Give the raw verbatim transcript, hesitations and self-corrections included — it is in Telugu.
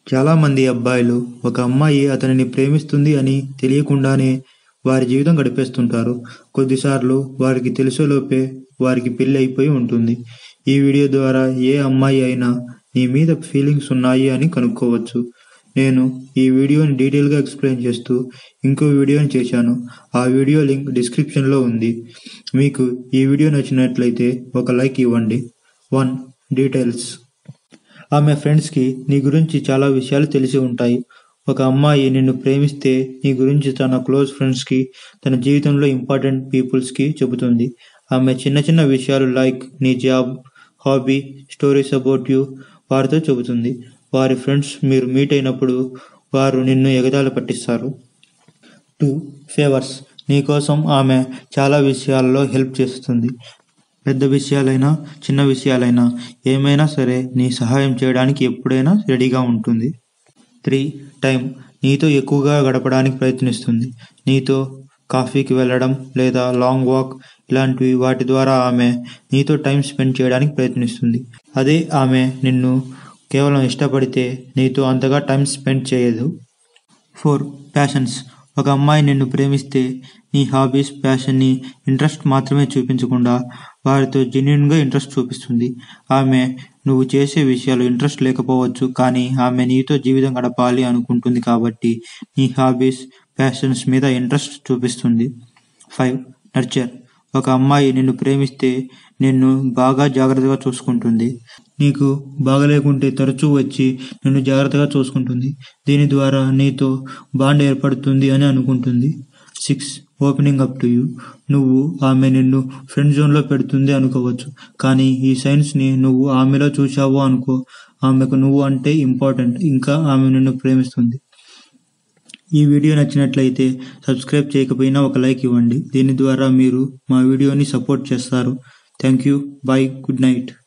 చాలా మంది అబ్బాయిలు ఒక అమ్మాయి అతనిని ప్రేమిస్తుంది అని తెలియకుండానే వారి జీవితం గడిపేస్తుంటారు. కొద్దిసార్లు వారికి తెలిసేలోపే వారికి పెళ్లి అయిపోయి ఉంటుంది. ఈ వీడియో ద్వారా ఏ అమ్మాయి అయినా నీ మీద ఫీలింగ్స్ ఉన్నాయి అని కనుక్కోవచ్చు. నేను ఈ వీడియోని డీటెయిల్గా ఎక్స్ప్లెయిన్ చేస్తూ ఇంకో వీడియోని చేశాను. ఆ వీడియో లింక్ డిస్క్రిప్షన్లో ఉంది. మీకు ఈ వీడియో నచ్చినట్లయితే ఒక లైక్ ఇవ్వండి. One details. ఆమె ఫ్రెండ్స్కి నీ గురించి చాలా విషయాలు తెలిసి ఉంటాయి. ఒక అమ్మాయి నిన్ను ప్రేమిస్తే నీ గురించి తన క్లోజ్ ఫ్రెండ్స్కి, తన జీవితంలో ఇంపార్టెంట్ పీపుల్స్కి చెబుతుంది. ఆమె చిన్న చిన్న విషయాలు లైక్ నీ job, hobby, stories about you వారితో చెబుతుంది. వారి ఫ్రెండ్స్ మీరు మీట్ అయినప్పుడు వారు నిన్ను ఎగతాళి పట్టిస్తారు. Two favours. నీకోసం ఆమె చాలా విషయాల్లో హెల్ప్ చేస్తుంది. పెద్ద విషయాలైనా చిన్న విషయాలైనా ఏమైనా సరే నీ సహాయం చేయడానికి ఎప్పుడైనా రెడీగా ఉంటుంది. Three time. నీతో ఎక్కువగా గడపడానికి ప్రయత్నిస్తుంది. నీతో కాఫీకి వెళ్ళడం లేదా లాంగ్ వాక్ ఇలాంటివి వాటి ద్వారా ఆమె నీతో టైం స్పెండ్ చేయడానికి ప్రయత్నిస్తుంది. అదే ఆమె నిన్ను కేవలం ఇష్టపడితే నీతో అంతగా టైం స్పెండ్ చేయదు. Four passions. ఒక అమ్మాయి నిన్ను ప్రేమిస్తే నీ హాబీస్, ప్యాషన్ని, ఇంట్రెస్ట్ మాత్రమే చూపించకుండా వారితో జెన్యూన్గా ఇంట్రెస్ట్ చూపిస్తుంది. ఆమె నువ్వు చేసే విషయాలు ఇంట్రెస్ట్ లేకపోవచ్చు, కానీ ఆమె నీతో జీవితం గడపాలి అనుకుంటుంది కాబట్టి నీ హాబీస్, ప్యాషన్స్ మీద ఇంట్రెస్ట్ చూపిస్తుంది. Five nurture. ఒక అమ్మాయి నిన్ను ప్రేమిస్తే నిన్ను బాగా జాగ్రత్తగా చూసుకుంటుంది. నీకు బాగలేకుంటే తరచూ వచ్చి నిన్ను జాగ్రత్తగా చూసుకుంటుంది. దీని ద్వారా నీతో బాండ్ ఏర్పడుతుంది అని అనుకుంటుంది. Six opening up to you. నువ్వు ఆమె నిన్ను ఫ్రెండ్ జోన్లో పెడుతుంది అనుకోవచ్చు, కానీ ఈ సైన్స్ని నువ్వు ఆమెలో చూశావు అనుకో. ఆమెకు నువ్వు అంటే ఇంపార్టెంట్, ఇంకా ఆమె నిన్ను ప్రేమిస్తుంది. ఈ వీడియో నచ్చినట్లయితే సబ్స్క్రైబ్ చేయకపోయినా ఒక లైక్ ఇవ్వండి. దీని ద్వారా మీరు మా వీడియోని సపోర్ట్ చేస్తారు. Thank you. Bye. Good night.